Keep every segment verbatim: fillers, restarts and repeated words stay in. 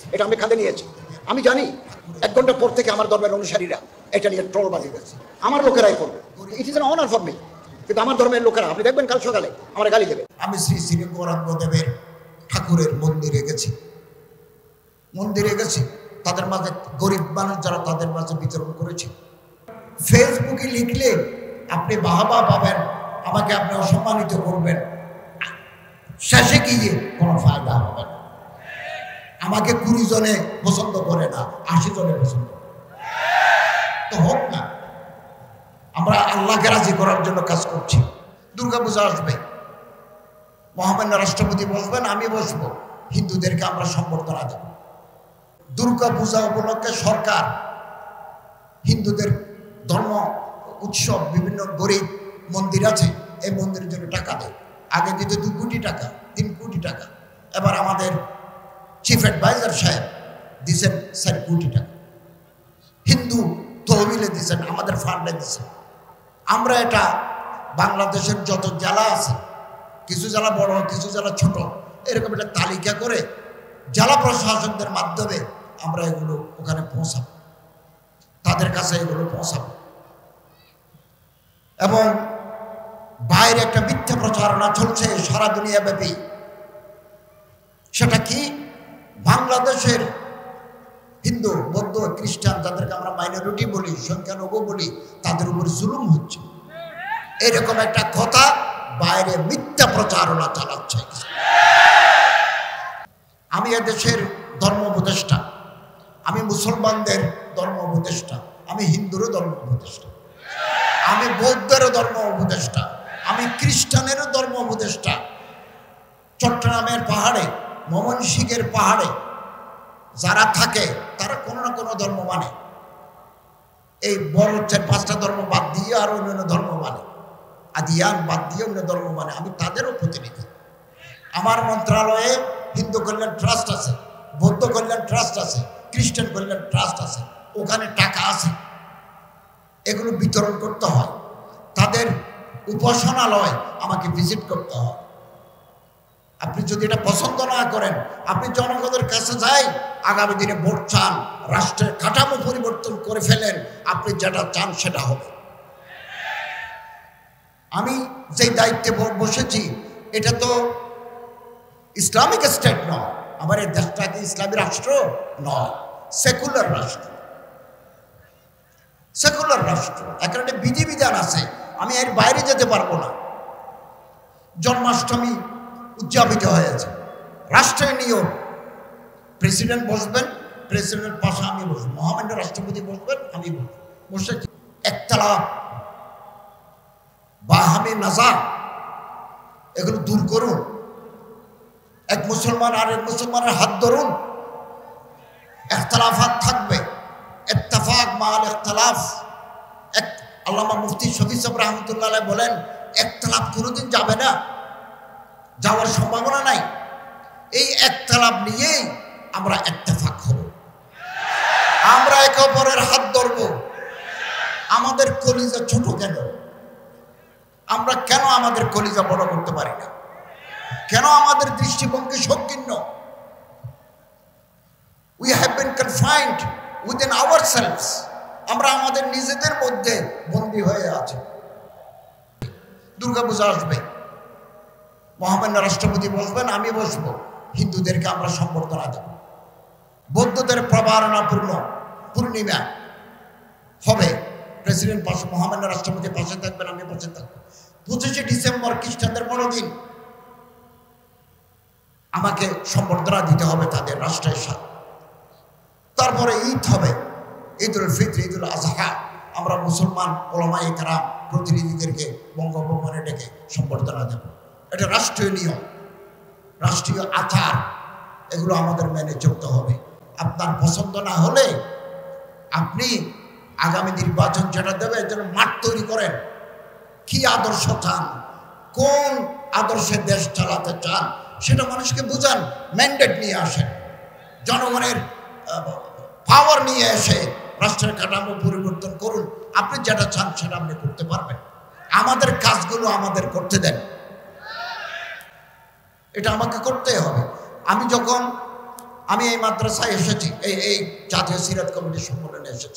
এটা আমি কাঁধে নিয়েছি। আমি জানি এক ঘন্টা পর থেকে আমার ধর্মের অনুসারীরা এটা নিয়ে ট্রল বাজি করছে, আমার লোকেরাই করবে। It is an honour for me. কিন্তু আমার ধর্মের লোকেরা, আপনি দেখবেন কাল সকালে আমার গালি দেবে। আমি শ্রী শ্রী গৌরাঙ্গদেবের ঠাকুরের মন্দিরে গেছি, মন্দিরে গেছি তাদের মাঝে গরিব মানুষ যারা, তাদের মাঝে বিতরণ করেছি। ফেসবুকে লিখলে আপনি বাহবা পাবেন, আমাকে আপনি অসম্মানিত করবেন, শেষে গিয়ে কোনো ফায়দা হবে না। আমাকে কুড়ি জনে পছন্দ করে না, আশি জনে পছন্দ করে, তো হোক না। আমরা আল্লাহকে রাজি করার জন্য কাজ করছি। দুর্গাপূজা আসবে, মহামান্য রাষ্ট্রপতি বসবেন, আমি বসবো, হিন্দুদেরকে আমরা সম্বর্ধনা দেব। দুর্গাপূজা উপলক্ষে সরকার হিন্দুদের ধর্ম উৎসব, বিভিন্ন গরিব মন্দির আছে, এই মন্দিরের জন্য টাকা দেয়। আগে দিত দু কোটি টাকা, তিন কোটি টাকা, এবার আমাদের চিফ অ্যাডভাইজার সাহেব দিচ্ছেন চার কোটি টাকা। হিন্দু তহবিলে দিচ্ছেন, আমাদের ফান্ডে দিচ্ছেন। আমরা এটা বাংলাদেশের যত জেলা আছে, কিছু জেলা বড়, কিছু জেলা ছোট, এরকম একটা তালিকা করে জেলা প্রশাসকদের মাধ্যমে আমরা এগুলো ওখানে পৌঁছাবো, তাদের কাছে এগুলো পৌঁছাবো। এবং বাইরে একটা মিথ্যা প্রচারণা চলছে সারা দুনিয়া ব্যাপী। সেটা কি? বাংলাদেশের হিন্দু, বৌদ্ধ, খ্রিস্টান, যাদেরকে আমরা মাইনরিটি বলি, সংখ্যালঘু বলি, তাদের উপর জুলুম হচ্ছে, এরকম একটা কথা বাইরে মিথ্যা প্রচারণা চালাচ্ছে। আমি এদেশের ধর্ম উপদেষ্টা, আমি মুসলমানদের ধর্ম উপদেষ্টা, আমি হিন্দুরও ধর্ম উপদেষ্টা, আমি বৌদ্ধেরও ধর্ম উপদেষ্টা, আমি খ্রিস্টানেরও ধর্ম উপদেষ্টা। চট্টগ্রামের পাহাড়ে, ময়মনসিংহের পাহাড়ে যারা থাকে তারা কোনো না কোনো ধর্ম মানে, এই বড় চার পাঁচটা ধর্ম বাদ দিয়ে আর অন্যান্য ধর্ম মানে, আদিয়ান বাদ দিয়ে অন্য ধর্ম মানে, আমি তাদেরও প্রতিনিধি। আমার মন্ত্রণালয়ে হিন্দু কল্যাণ ট্রাস্ট আছে, বৌদ্ধ কল্যাণ ট্রাস্ট আছে, খ্রিস্টান কল্যাণ ট্রাস্ট আছে, ওখানে টাকা আছে, এগুলো বিতরণ করতে হয়। তাদের উপাসনালয় আমাকে ভিজিট করতে হয়। আপনি যদি এটা পছন্দ না করেন, আপনি জনগণের কাছে যাই, আগামী দিনে ভোট চান, রাষ্ট্রের কাঠামো পরিবর্তন করে ফেলেন, আপনি যেটা চান সেটা হবে। আমি যেই দায়িত্বে বসেছি, এটা তো ইসলামিক স্টেট নয়, আমার এই দেশটা কি ইসলামী রাষ্ট্র নয়, সেকুলার রাষ্ট্র। সেকুলার রাষ্ট্র, এখানে বিধিবিধান আছে, আমি এর বাইরে যেতে পারবো না। জন্মাষ্টমী উদযাপিত হয়েছে, রাষ্ট্রের নিয়ম, প্রেসিডেন্ট বসবেন, প্রেসিডেন্টের পাশে আমি বসবো, মহামান্য রাষ্ট্রপতি বসবেন, আমি বসবো। বসে একতলাপ বাহামে নাজার এগুলো দূর করুন। এক মুসলমান আর এক মুসলমানের হাত ধরুন, ইখতিলাফাত থাকবে, ইত্তেফাক মাল ইখতিলাফ। এক আল্লামা মুফতি শফি সাহেব রহমতুল্লাহ আলাইহি বলেন, ইখতিলাফ কোনোদিন যাবে না, যাওয়ার সম্ভাবনা নাই। এই ইখতিলাফ নিয়েই আমরা ইত্তেফাক হব, আমরা একে অপরের হাত ধরব। আমাদের কলিজা ছোট কেন? আমরা কেন আমাদের কলিজা বড় করতে পারি না? কেন আমাদের দৃষ্টিভঙ্গি সংকীর্ণ? We have been confined within ourselves. আমরা আমাদের নিজেদের মধ্যে বন্দী হয়ে আছি। দুর্গাপূজা আসবে, মহামান্য রাষ্ট্রপতি বসবেন, আমি বসবো, হিন্দুদেরকে আমরা সম্বর্ধনা দেব। বৌদ্ধদের প্রবারণাপূর্ণ পূর্ণিমা হবে, প্রেসিডেন্ট পাশে, মহামান্য রাষ্ট্রপতি পাশে থাকবেন, আমি পাশে থাকবো। পঁচিশে ডিসেম্বর খ্রিস্টানদের বড়দিন, আমাকে সম্বর্ধনা দিতে হবে তাদের রাষ্ট্রের সাথে। তারপরে ঈদ হবে, ঈদ উল ফিত্র, ঈদ উল আজহা, আমরা মুসলমান ওলামায়ে কেরাম প্রতিনিধিদেরকে বঙ্গভবনে ডেকে সম্বর্ধনা দেব। এটা রাষ্ট্রীয় নিয়ম, রাষ্ট্রীয় আচার, এগুলো আমাদের মেনে চলতে হবে। আপনার পছন্দ না হলে আপনি আগামী নির্বাচন যেটা দেবে এর জন্য মাঠ তৈরি করেন। কি আদর্শ চান, কোন আদর্শে দেশ চালাতে চান, সেটা মানুষকে বুঝান, ম্যান্ডেট নিয়ে আসেন, জনগণের পাওয়ার নিয়ে এসে রাষ্ট্রের কাঠামো পরিবর্তন করুন। আপনি যেটা চান সেটা আপনি করতে পারবেন। আমাদের কাজগুলো আমাদের করতে দেন, এটা আমাকে করতে হবে। আমি যখন আমি এই মাদ্রাসায় এসেছি, এই এই জাতীয় সিরাত কমিটির সম্মেলনে এসেছি।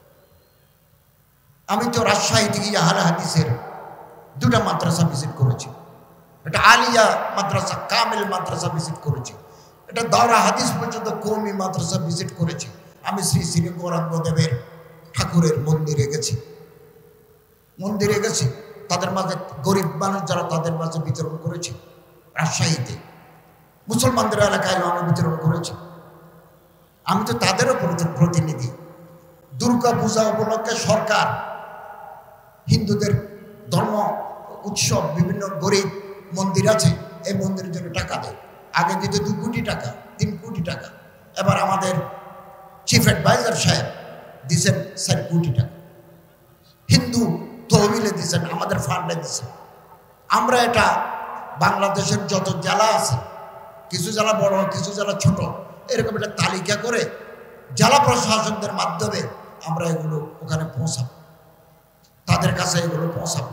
আমি তো রাজশাহী থেকে আহলে হাদিসের দুটা মাদ্রাসা ভিজিট করেছি। এটা আলিয়া মাদ্রাসা, কামিল মাদ্রাসা ভিজিট করেছি। এটা দাওরা হাদিস পর্যন্ত কওমি মাদ্রাসা ভিজিট করেছি। আমি শ্রী শ্রী গৌরাঙ্গদেবের ঠাকুরের মন্দিরে গেছি, মন্দিরে গেছি তাদের মাঝে গরিব মানুষ যারা তাদের মাঝে বিতরণ করেছি। রাজশাহীতে মুসলমানদের এলাকায় আমি বিতরণ করেছি। আমি তো তাদেরও প্রতিনিধি। দুর্গা পূজা উপলক্ষে সরকার হিন্দুদের ধর্ম উৎসব, বিভিন্ন গরিব মন্দির আছে, এই মন্দিরের জন্য টাকা দেয়। আগে দিতে দু কোটি টাকা, তিন কোটি টাকা। এবার আমাদের চিফ অ্যাডভাইজার সাহেব দিচ্ছেন চার কোটি টাকা। হিন্দু তহবিলে দিচ্ছেন, আমাদের ফান্ডে দিচ্ছেন। আমরা এটা বাংলাদেশের যত জেলা আছে, কিছু জেলা বড়, কিছু জেলা ছোট, এরকম একটা তালিকা করে জেলা প্রশাসনদের মাধ্যমে আমরা এগুলো ওখানে পৌঁছাব, তাদের কাছে এগুলো পৌঁছাব।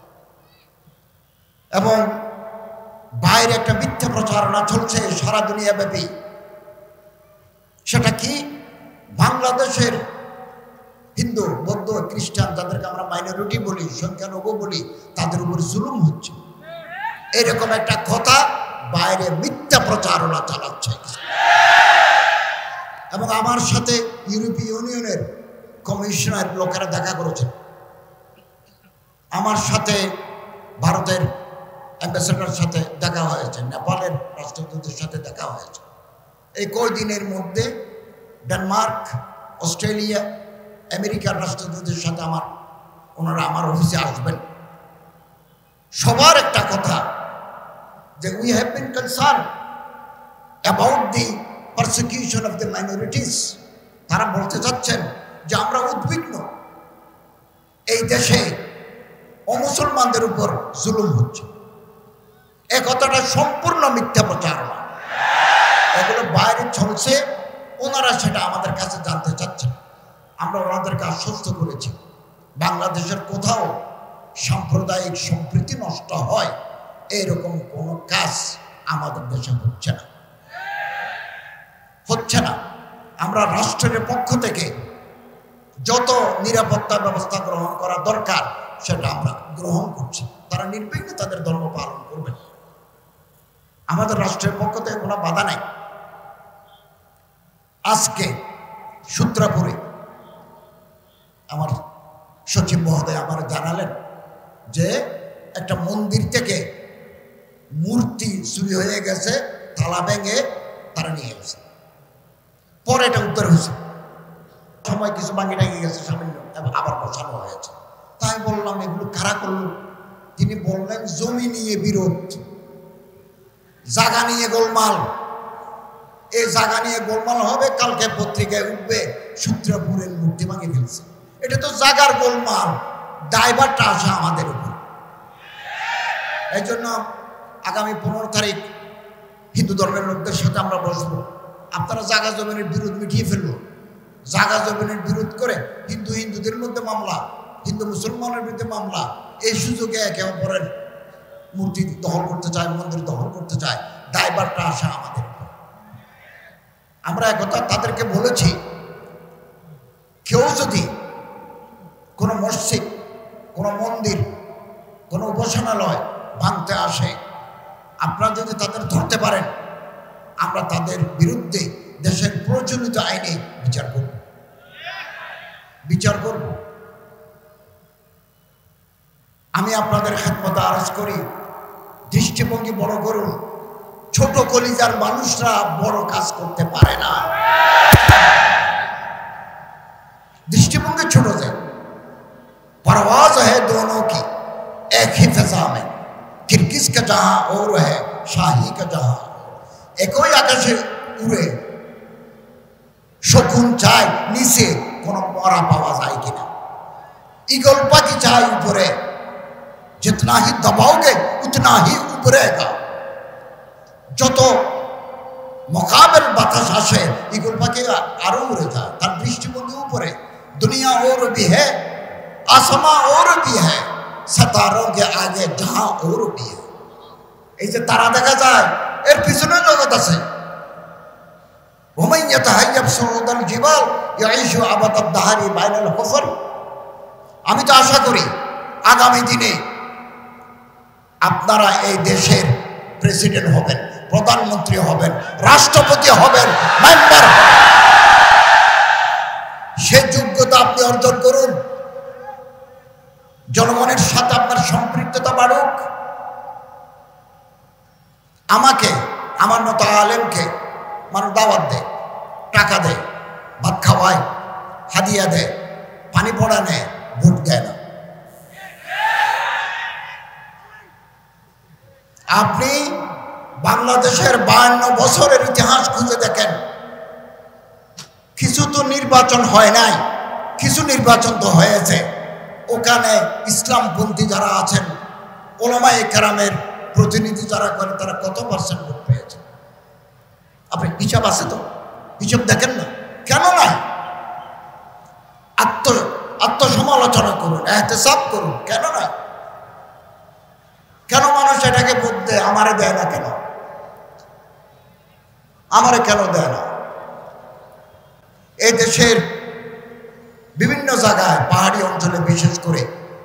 এবং বাইরে একটা মিথ্যা প্রচারণা চলছে সারা দুনিয়া ব্যাপী। সেটা কি? বাংলাদেশের হিন্দু, বৌদ্ধ, খ্রিস্টান, যাদেরকে আমরা মাইনরিটি বলি, সংখ্যালঘু বলি, তাদের উপর জুলুম হচ্ছে, এরকম একটা কথা বাইরে মিথ্যা প্রচারণা চালাচ্ছে। এবং আমার সাথে ইউরোপীয় ইউনিয়নের কমিশনার লোকেরা দেখা করেছেন, আমার সাথে ভারতের অ্যাম্বাসেডার সাথে দেখা হয়েছে, নেপালের রাষ্ট্রদূতের সাথে দেখা হয়েছে। এই কয়দিনের মধ্যে ডেনমার্ক, অস্ট্রেলিয়া, আমেরিকার রাষ্ট্রদূতের সাথে আমার ওনারা আমার অফিসে আসবেন। সবার একটা কথা যে we have been concern about the persecution of the minorities. তারা বলতে চাচ্ছেন যে আমরা উদ্বিগ্ন, এই দেশে অমুসলমানদের উপর জুলুম হচ্ছে। এ কথাটা সম্পূর্ণ মিথ্যা প্রচারণা, এগুলো বাইরে চলছে, ওনারা সেটা আমাদের কাছে জানতে চাচ্ছেন। আমরা ওনাদেরকে আশ্বস্ত করেছি বাংলাদেশের কোথাও সাম্প্রদায়িক সম্প্রীতি নষ্ট হয় এরকম কোনো কাজ আমাদের দেশে হচ্ছে না, হচ্ছে না। আমরা রাষ্ট্রের পক্ষ থেকে যত নিরাপত্তা ব্যবস্থা গ্রহণ করা দরকার সেটা আমরা গ্রহণ করছি। তারা নির্বিঘ্নে তাদের ধর্ম পালন করবেন, আমাদের রাষ্ট্রের পক্ষ থেকে কোনো বাধা নাই। আজকে সূত্রাপুরে আমার সচিব মহোদয় আমার জানালেন যে একটা মন্দির থেকে মূর্তি চুরি হয়ে গেছে, তালা ভেঙে তারা নিয়ে গেছে। পরে এটা উদ্ধার হয়েছে, সময় কিছু ভাঙে টাঙে গেছে সামান্য, এবং আবার বসানো হয়েছে। তাই বললাম এগুলো কারা করলো? তিনি বললেন জমি নিয়ে বিরোধ, জায়গা নিয়ে গোলমাল। এই জায়গা নিয়ে গোলমাল হবে, কালকে পত্রিকায় উঠবে সূত্রাপুরের মূর্তি ভাঙে ফেলছে। এটা তো জাগার গোলমাল, দায়ভারটা আসে আমাদের উপর। এই জন্য আগামী পনেরো তারিখ হিন্দু ধর্মের লোকদের সাথে আমরা বসবো। আপনারা জাগা জমিনের বিরোধ মিটিয়ে ফেলবো। জাগা জমিনের বিরোধ করে হিন্দু হিন্দুদের মধ্যে মামলা, হিন্দু মুসলমানের বিরুদ্ধে মামলা, এই সুযোগে একে অপরের মূর্তি দখল করতে চায়, মন্দির দখল করতে চায়, দায়ভারটা আসে আমাদের উপর। আমরা একথা তাদেরকে বলেছি, কেউ যদি কোনো মসজিদ, কোনো মন্দির, কোনো উপাসনালয় ভাঙতে আসে, আপনারা যদি তাদের ধরতে পারেন, আমরা তাদের বিরুদ্ধে দেশের প্রচলিত আইনে বিচার করব, বিচার করব। আমি আপনাদের খেদমতে আরজ করি, দৃষ্টিভঙ্গি বড় করুন। ছোট কলিজার মানুষরা বড় কাজ করতে পারে না, দৃষ্টিভঙ্গি ছোট যায়। परवाज है दोनों की एक ही फिजा में, किरकिस का जहां और है शाही का जहां। একই আকাশে উড়ে শকুন চায় নিচে কোনো মরা পাওয়া যায় কিনা, ঈগল পাখি চায় উপরে, जितना ही दबाओगे उतना ही उभरेगा। যত মোকাবেল বাতাস আসে ঈগল পাখি আরো উড়ে যায়, তার দৃষ্টিভঙ্গি উপরে। দুনিয়া और भी है, आसमां और भी है, सितारों के आगे जहां और भी है। এই যে তারা দেখা যায়, এর পিছনে জগৎ আছে। ওমান ইয়াতাহাইয়াব সুউদাল জিবাল ইয়াইশু আবাদাদ দাহারি বাইনাল হুফর। আমি তো আশা করি আগামী দিনে আপনারা এই দেশের প্রেসিডেন্ট হবেন, প্রধানমন্ত্রী হবেন, রাষ্ট্রপতি হবেন, মেম্বার হবেন। সে যোগ্যতা আপনি অর্জন করুন, জনগণের সাথে আপনার সম্পৃক্ততা বাড়ুক। আমাকে, আমার মতো আলেমকে মানুষ দাওয়াত দেয়, টাকা দেয়, ভাত খাওয়ায়, হাদিয়া দেয়, পানি পড়া নেয়, ভোট দেয় না। আপনি বাংলাদেশের বায়ান্ন বছরের ইতিহাস খুঁজে দেখেন, কিছু তো নির্বাচন হয় নাই, কিছু নির্বাচন তো হয়েছে। ওখানে ইসলামপন্থী যারা আছেন, ওলামায়ে কেরামের প্রতিনিধি যারা করে, তারা কত পার্সেন্ট ভোট পেয়েছে? আপনি হিসাব আছে তো? হিসাব দেখেন না কেন? নাই আত্ম আত্মসমালোচনা করুন, এহতেসাব করুন, কেন নাই? কেন মানুষ এটাকে ভোট দেয়? আমারে দেয় না কেন? আমারে কেন দেয় না? এই দেশের বিভিন্ন জায়গায়, পাহাড়ি অঞ্চলে বিশেষ করে,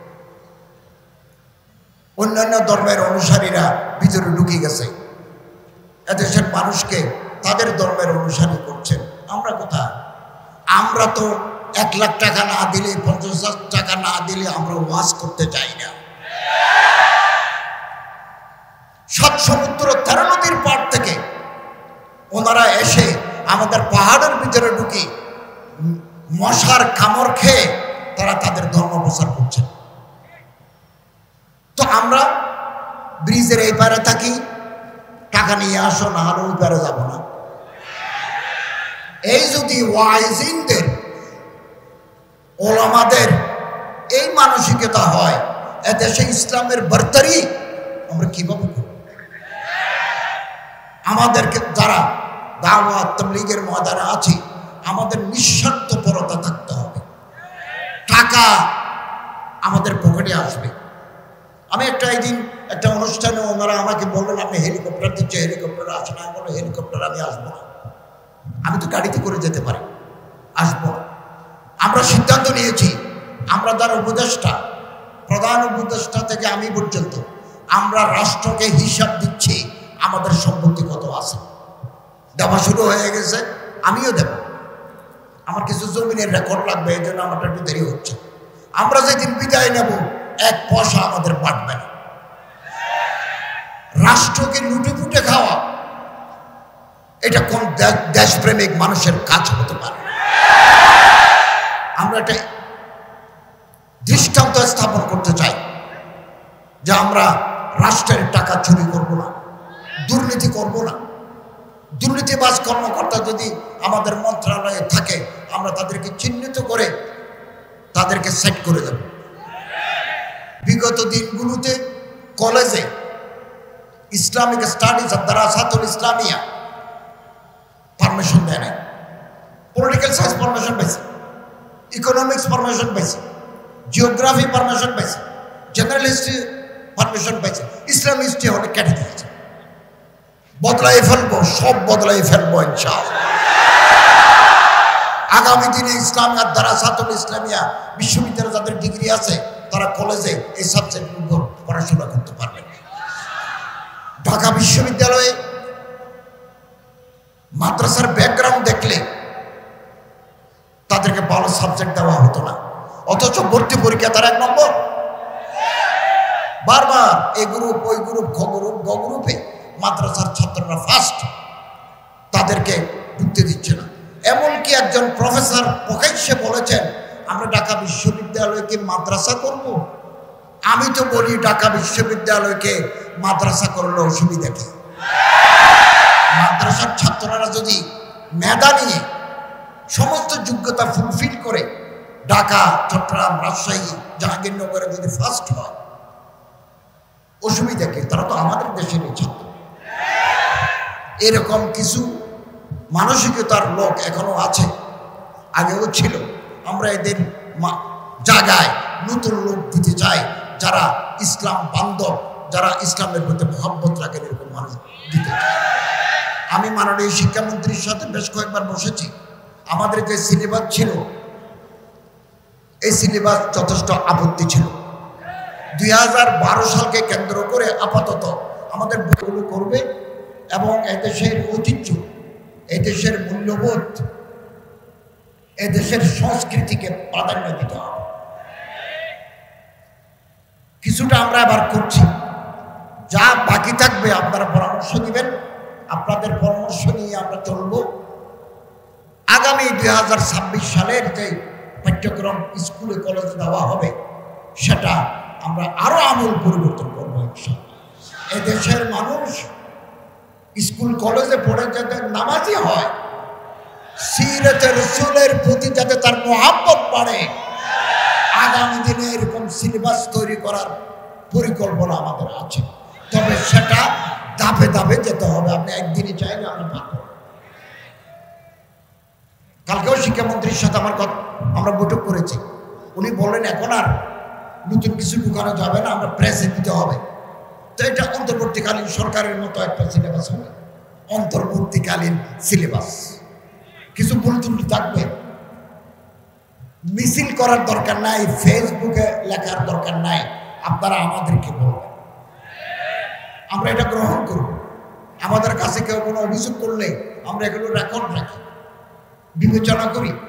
অন্যান্য ধর্মের অনুসারীরা ভিতরে ঢুকে গেছে, এদেশের মানুষকে তাদের ধর্মের অনুসারী করছেন। আমরা কোথায়? আমরা তো এক লাখ টাকা না দিলে, পঞ্চাশ হাজার টাকা না দিলে আমরা ওয়াজ করতে চাই না। সাত সমুদ্র তেরো নদীর পাড় থেকে ওনারা এসে আমাদের পাহাড়ের ভিতরে ঢুকি মশার কামড় খেয়ে তারা তাদের ধর্ম প্রচার করছেন। তো আমরা ব্রিজের এই পারে থাকি, টাকা নিয়ে আসো, না হলে ওই পারে যাবো না। এই যদি ওয়াইজিনদের, ওলামাদের এই মানসিকতা হয়, এদেশে ইসলামের বর্তারি আমরা কিভাবে করব? আমাদেরকে যারা দাওয়াত তাবলীগের ময়দানে আছি, আমাদের নিঃস্বার্থপরতা থাকতে হবে। টাকা আমাদের পকেটে আসবে। আমি একটা একদিন একটা অনুষ্ঠানে ওনারা আমাকে বললেন, আপনি হেলিকপ্টার দিচ্ছে, হেলিকপ্টার আসে না। আমি বললাম, হেলিকপ্টার আমি আসবো না, আমি তো গাড়িতে করে যেতে পারি, আসবো না। আমরা সিদ্ধান্ত নিয়েছি, আমরা যারা উপদেষ্টা, প্রধান উপদেষ্টা থেকে আমি পর্যন্ত, আমরা রাষ্ট্রকে হিসাব দিচ্ছি আমাদের সম্পত্তি কত আছে। দেওয়া শুরু হয়ে গেছে, আমিও দেব। আমার কিছু জমিনের রেকর্ড লাগবে, এই জন্য আমার একটু দেরি হচ্ছে। আমরা যেদিন বিদায় নেব, এক পয়সা আমাদের বাড়বে না। রাষ্ট্রকে লুটে ফুটে খাওয়া, এটা কোন দেশপ্রেমিক মানুষের কাজ হতে পারে? আমরা একটা দৃষ্টান্ত স্থাপন করতে চাই যে আমরা রাষ্ট্রের টাকা চুরি করব না, দুর্নীতি করব না। দুর্নীতিবাজ কর্মকর্তা যদি আমাদের মন্ত্রণালয়ে থাকে, আমরা তাদেরকে চিহ্নিত করে তাদেরকে সেট করে দেব। বিগত দিনগুলোতে কলেজে ইসলামিক স্টাডিজ আর দারাসাতুল ইসলামিয়া পারমিশন দেয় না, পলিটিক্যাল সায়েন্স পারমিশন পেয়েছে, ইকোনমিক্স পারমিশন পেয়েছে, জিওগ্রাফি পারমিশন পেয়েছে, জেনারেল হিস্ট্রি পারমিশন পেয়েছে, ইসলাম হিস্ট্রি অনেক কেটে দিয়েছে। বদলাই ফেলবো, সব বদলাই ফেলবো ইনশাআল্লাহ। আগামী দিনে ইসলাম আর দারাসাতুল ইসলামিয়া বিশ্ববিদ্যালয়ে যাদের ডিগ্রি আছে, তারা কলেজে এই সাবজেক্টের উপর পড়াশোনা করতে পারবেন। ঢাকা বিশ্ববিদ্যালয়ে মাদ্রাসার ব্যাকগ্রাউন্ড দেখলে তাদেরকে ভালো সাবজেক্ট দেওয়া হতো না, অথচ ভর্তি পরীক্ষা তার এক নম্বর। বারবার এই গ্রুপ, ওই গ্রুপ, খ গ্রুপ, গ গ্রুপে মাদ্রাসার ছাত্ররা ফার্স্ট, তাদেরকে ঢুকতে দিচ্ছে না। এমনকি একজন প্রফেসর প্রকাশ্যে বলেছেন, আমরা ঢাকা বিশ্ববিদ্যালয়কে মাদ্রাসা করব। আমি তো বলি, ঢাকা বিশ্ববিদ্যালয়কে মাদ্রাসা করলে অসুবিধা কি? মাদ্রাসার ছাত্ররা যদি মেধা নিয়ে সমস্ত যোগ্যতা ফুলফিল করে ঢাকা, চট্টগ্রাম, রাজশাহী, জাহাঙ্গীরনগরে যদি ফার্স্ট হয়, অসুবিধা কি? তারা তো আমাদের দেশেরই ছাত্র। এরকম কিছু মানসিকতার লোক এখনো আছে, আগেও ছিল। আমরা এদের জায়গায় নতুন লোক দিতে চাই, যারা ইসলাম বান্ধব, যারা ইসলামের প্রতি মহব্বত রাখেন, এরকম মানুষ দিতে চাই। আমি মাননীয় শিক্ষামন্ত্রীর সাথে বেশ কয়েকবার বসেছি। আমাদের যে সিলেবাস ছিল এই সিলেবাস যথেষ্ট আপত্তি ছিল। দুই হাজার বারো সালকে কেন্দ্র করে আপাতত আমাদের বইগুলো করবে এবং এদেশের ঐতিহ্য, এদেশের মূল্যবোধ, এদেশের সংস্কৃতিকে প্রাধান্য দিতে হবে। কিছুটা আমরা আবার করছি, যা বাকি থাকবে আপনারা পরামর্শ দিবেন, আপনাদের পরামর্শ নিয়ে আমরা চলব। আগামী দুই হাজার ছাব্বিশ সালের যে পাঠ্যক্রম স্কুলে কলেজে দেওয়া হবে সেটা আমরা আরো আমূল পরিবর্তন করবো ইনশাআল্লাহ। এদেশের মানুষ স্কুল কলেজে পড়ে যাতে নামাজি হয়, সিরাতে রাসূলের প্রতি যাতে তার মহব্বত বাড়ে, আগামী দিনে এরকম সিলেবাস তৈরি করার পরিকল্পনা আমাদের আছে। তবে সেটা ধাপে ধাপে যেতে হবে, আপনি একদিনই চাইলে আমরা পারব। কালকেও শিক্ষামন্ত্রীর সাথে আমার কথা আমরা বৈঠক করেছি, উনি বললেন এখন আর নতুন কিছু ঢুকানো যাবে না, আমরা প্রেসে দিতে হবে। তো এটা অন্তর্বর্তীকালীন সরকারের মতো একটা সিলেবাস হবে, অন্তর্বর্তীকালীন সিলেবাস। কিছু ভুল ত্রুটি থাকবে, মিছিল করার দরকার নাই, ফেসবুকে লেখার দরকার নাই, আপনারা আমাদেরকে বলবেন, আমরা এটা গ্রহণ করব। আমাদের কাছে কেউ কোনো অভিযোগ করলে আমরা এগুলো রেকর্ড রাখি, বিবেচনা করি।